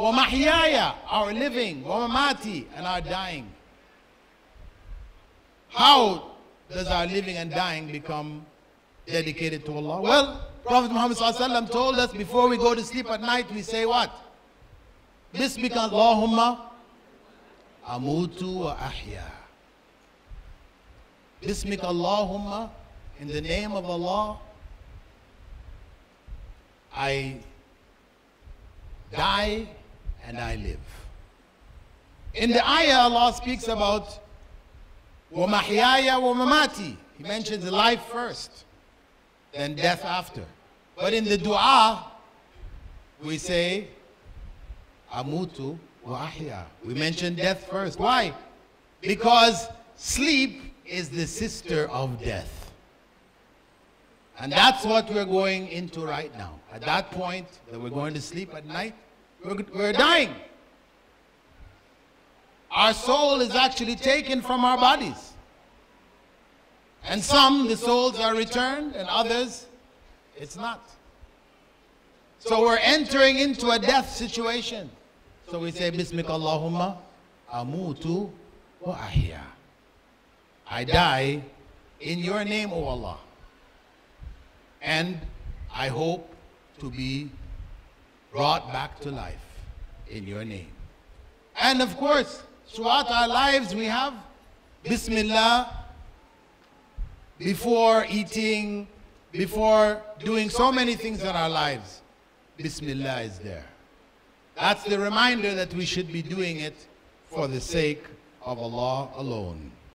وَمَحْيَايَ, our living, وَمَمَاتِي, and our dying. How does our living and dying become dedicated to Allah? Well, Prophet Muhammad ﷺ told us before we go to sleep at night, we say what? Bismika Allahumma amutu wa ahya. Bismika Allahumma, in the name of Allah, I die and I live. In the ayah, Allah speaks about وَمَحْيَايَ وَمَمَاتِي. He mentions life first, then death after. But in the dua, we say amutu wa ahya. We mention death first. Why? Because sleep is the sister of death. And that's what we're going into right now. At that point that we're going to sleep at night, we're dying. Our soul is actually taken from our bodies. And some, the souls are returned, and others, it's not. So we're entering into a death situation. So we say, Bismika Allahumma amutu wa ahya. I die in your name, O Allah. And I hope to be brought back to life in your name. And of course, throughout our lives we have Bismillah before eating, before doing so many things in our lives. Bismillah is there. That's the reminder that we should be doing it for the sake of Allah alone.